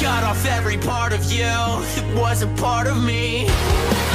cut off every part of you that wasn't part of me.